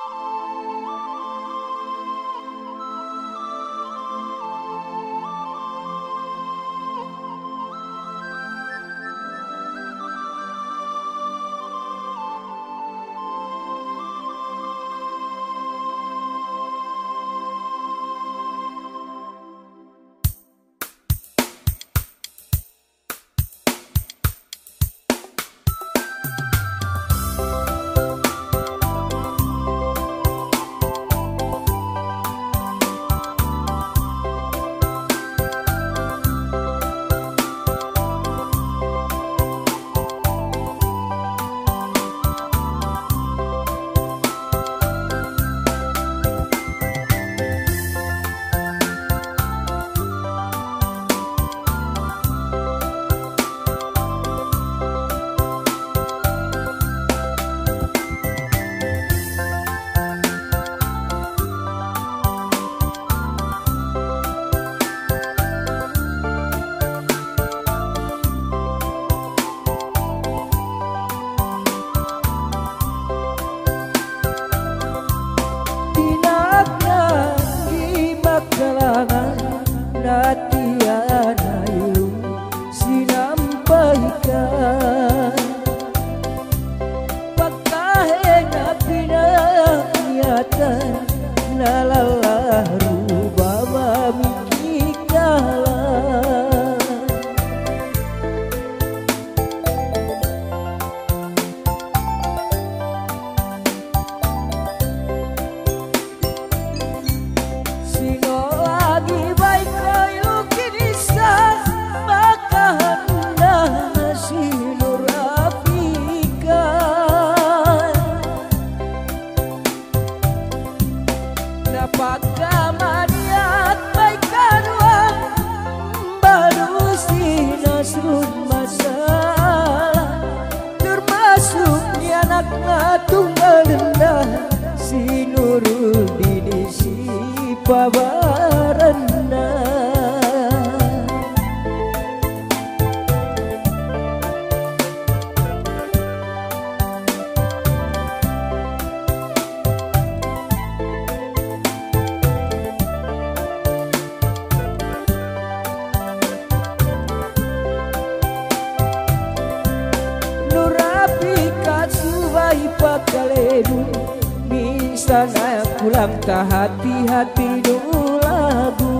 Sana kulang ta hati-hati nu lagu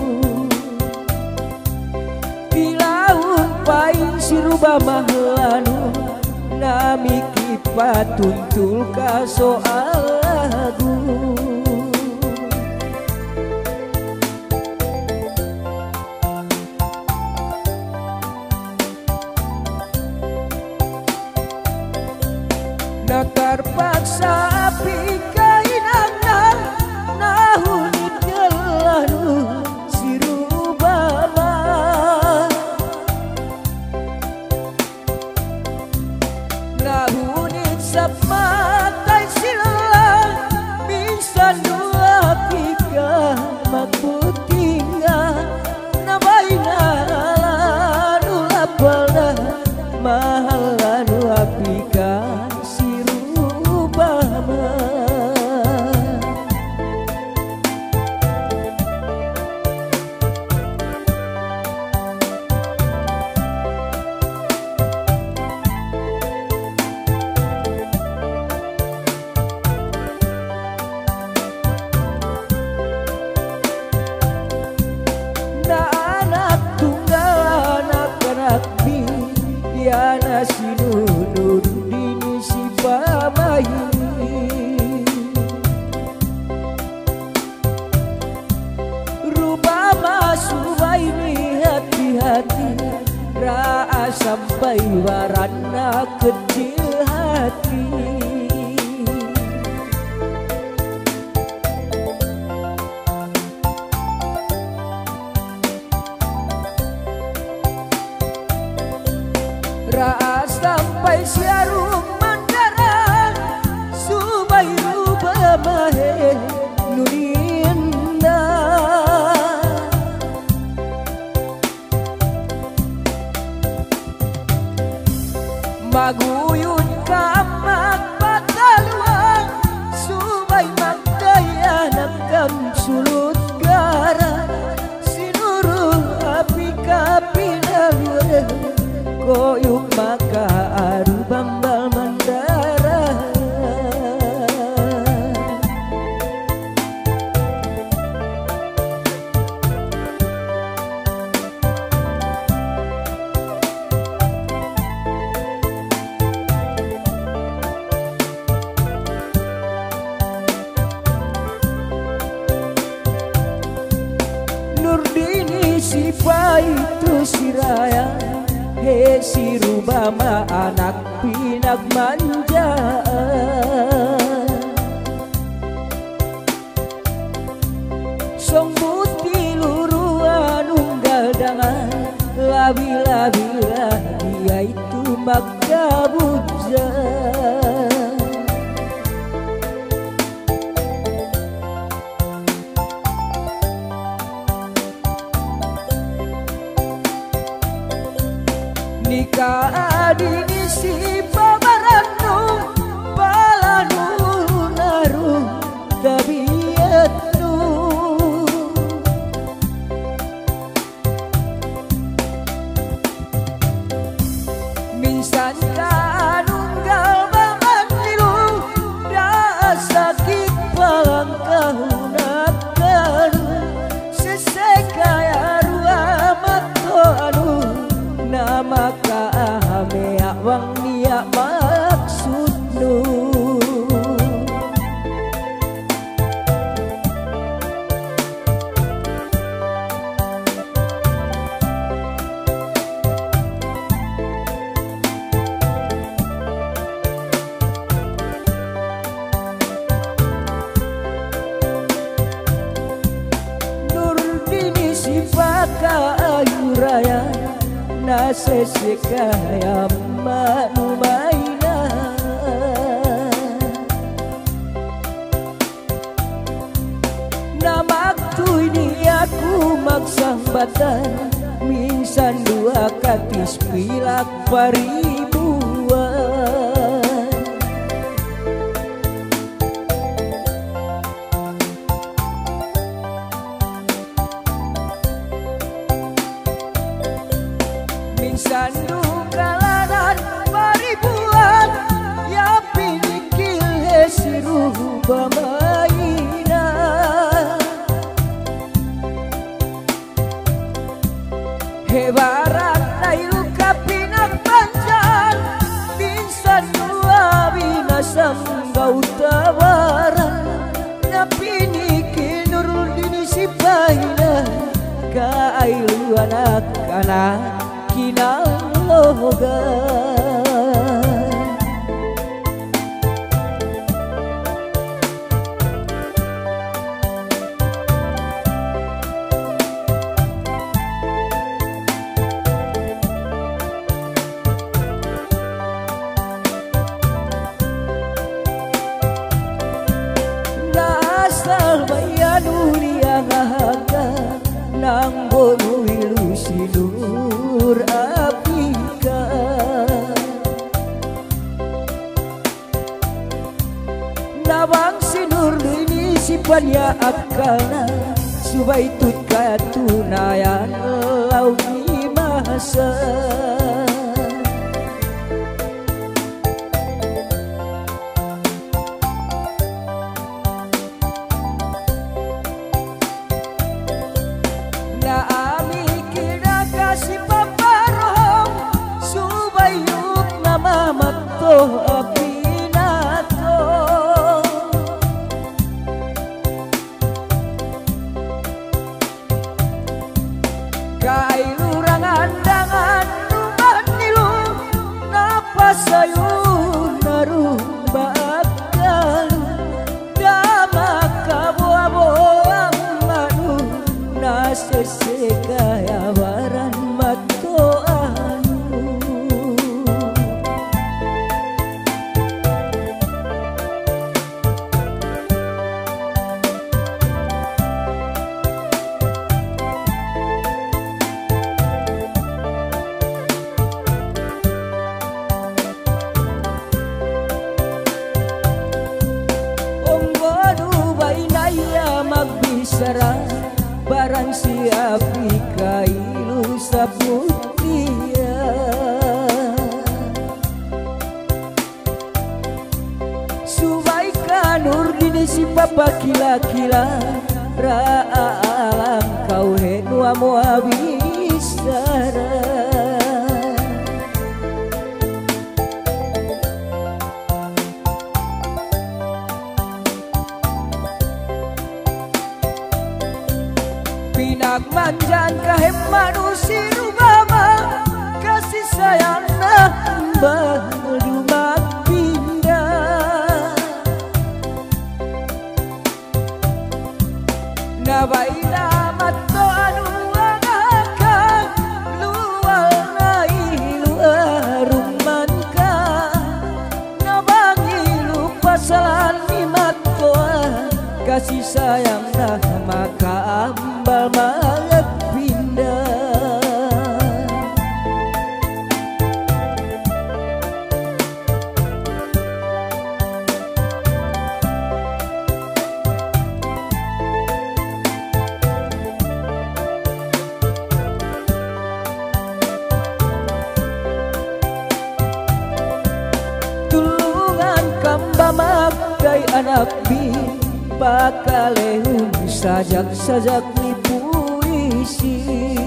Pilaun paing siruba mahlanu Nami kipat tuntul ka soal lagu Nakar paksa api kainangan nahunit gelanu sirubama nahunit sapmatai silang bisa dua pika makutinga nabaina lanu lapalna mahalanu apika Yana sinunur dini si pamayi Rubama suwaini hati-hati Ra'a sampai warana kecil hati Ra'a sampai siarum mandara Subai rubah mahe nurinda Maguyun kamar itu si Raya, he si Rubama anak pinagmanja. Song buti luruan unggal dangan, labi-labilah dia itu magkabuja. Nikah adini si pabaranu palanu naru tabiatnu minsan kanunggal banget nilu dah sakit palangkahunakkan sesekaya ruamato anu nama kahame awang niya maksudnu. Nurdini si Paka Ayu Raya na sesekaya manumaina namaktu ini aku magsambatan minsan dua katis pilak paribuan. Sandu kalanan paribuan ya pinikil hesiru bamaina hebarat tayu kapinak panjang binsan dua binasam gau tawaran ya pinikil nurul dini si paina kailu anak-anak kinaloga. Nasal bayanu liangaga nang bonu ilusi nur apika nabang sinur ini sipanya akalna subaitut katunayan launi masa apinato kailurangan dangan rumah nilu napasayun narumba akal dama kabuaboang manu nasesekaya waran matoan. Barang siapi kailu saputia Subaikan urdini si papa kila-kila Ra'alang kau henua muabisara Pinak panjang kahe manusia rubama kasih sayangna baru mak pindah nabaina matto anu angaka luar nai luar rumanka nabangi lupa salan matto kasih sayangna maka ambal malet pindah tulungan kamba makai anak bi bakalehun sajak-sajak ni puisi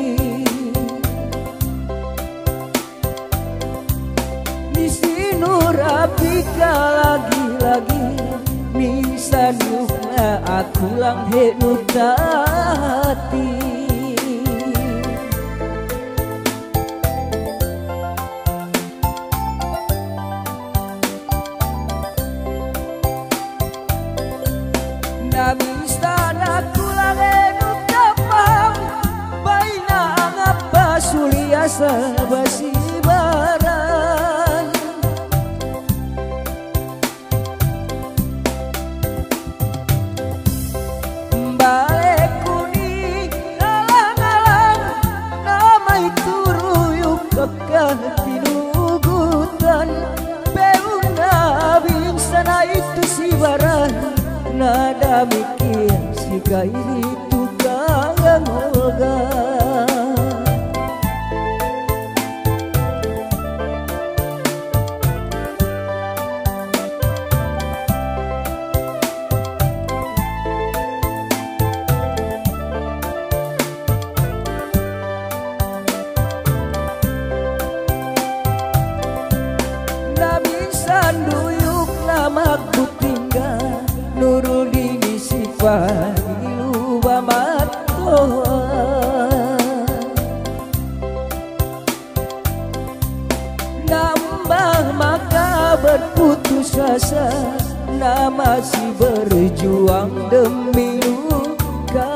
di sinu rapika lagi-lagi nisan yukna aku lang henutati Namisana kulang enu kapang baina angapa suliasa basi baran balik kuning alang-alang nama itu ruyuk kekah tinugutan peuna bingsana itu si baran nada mikir si kairi tukang olga nabisan duyuk lamak butinggal nurudini sifat luba matoa nambah maka berputus asa na masih berjuang demi luka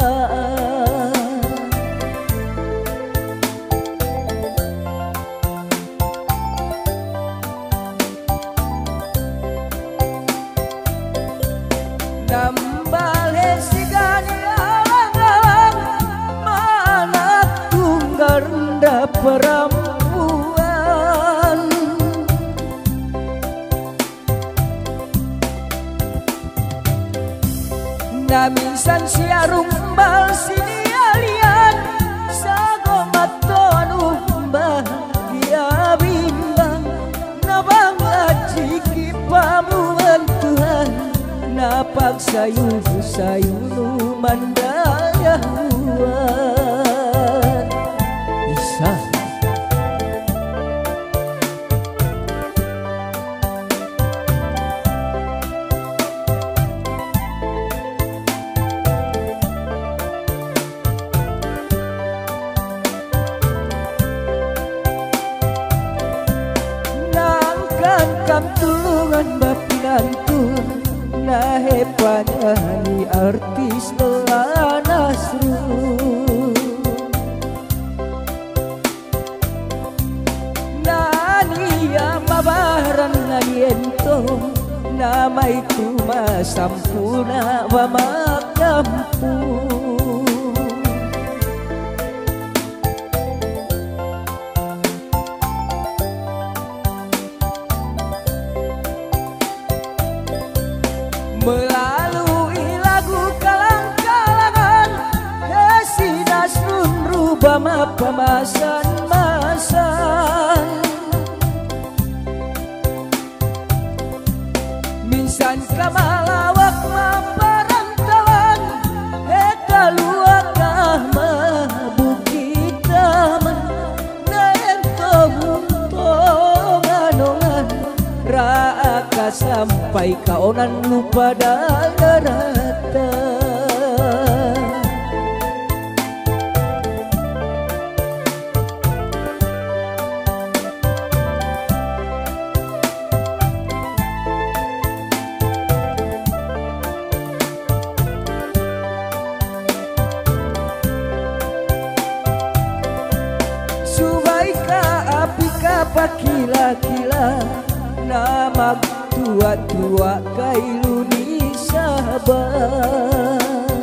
nambah sigani alang-alang mana tunggal rendah perempuan namisan siarumbal sini alian sagomato anu bahagia bimbang nabang ajiki pamuan Tuhan napak sayu mandaya huan isa nangkan kam tulungan bapinantun nahe panyanyi artis Nasru nani ya mabaran ngayento nama itu masampuna wa makampu melalui lagu kalang-kalangan Hesi Nasrun rubama pemasan-masan minsan kamalawak maparantawan heka luakah mabukitaman naentomuntonganongan raaka sampai kaonan lupa darata kila-kila nama tua-tua kailuni sabar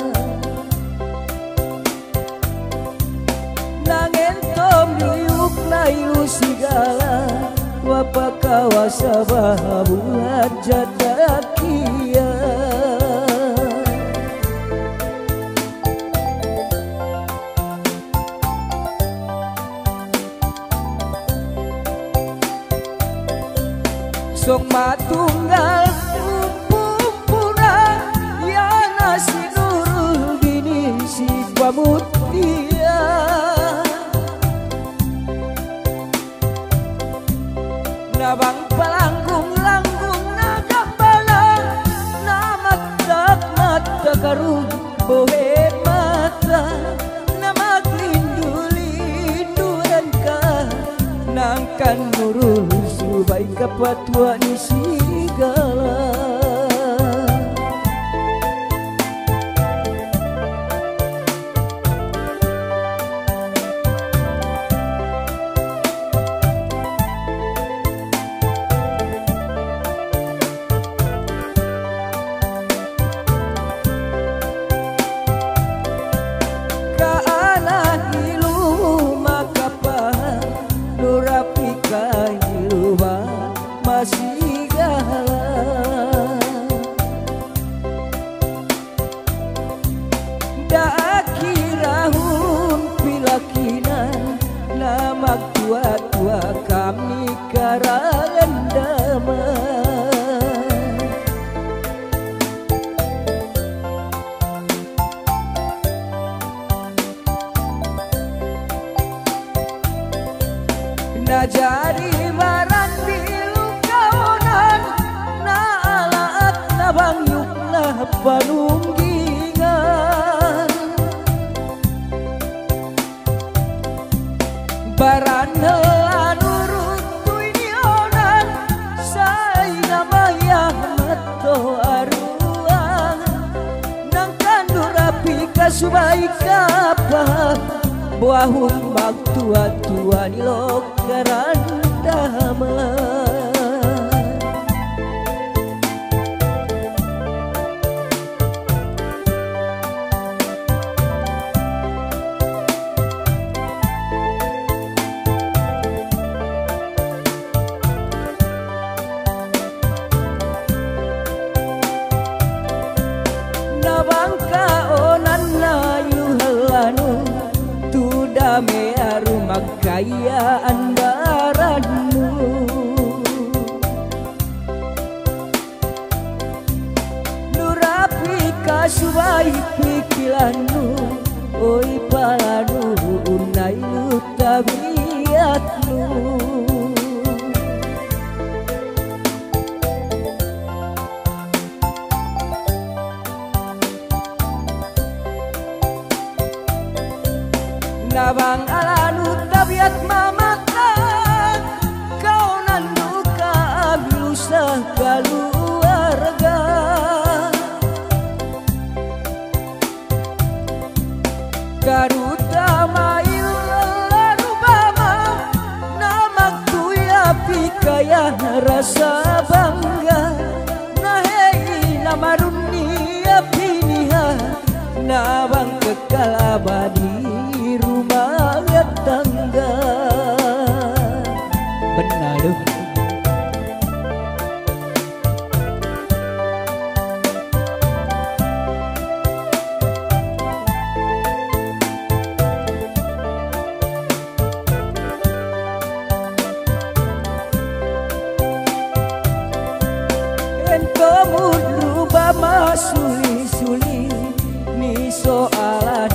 nangen tom liuk lailu sigala wapa kawasa bahabulat jatakia sok matunggal pumpura ya nasi nurul bini si pamutia nabang palanggung-langgung nagambala namaktak mata karung bohe mata namaglindul-linduran ka nangkan nurul baik kapatua ni sigala ka anak ilu makapah nurapi kahilu masigala da akirahun pilakinan nama tua-tua kami karangan damai na jadi baran bangyuk na panunggingan barana nurutuy nionan say namaya mato aruang nang kandurapi kasubay kapah buahun magtua-tua nilok karandama bangka onan layu halanu tu dame aru magkayaan baranmu nurapi kasubay pikilanmu oi palanu unay lu tabiatmu nabang alanu tabiat mamata kau nanduka ablusah keluarga karutama ilarubama namak tuya pikaya rasa bangga nahei namaruni apiniha nabang kekal abadi rumah tangga benar ento mudruba masuli-suli ni soalan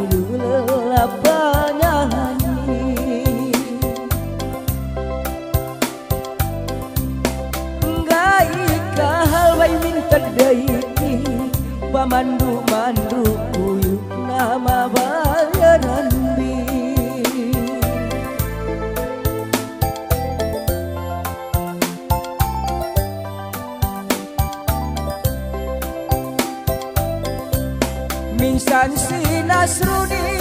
daiki pamandu-mandu kuyuk nama bayaran bi Minsan si Nasrudi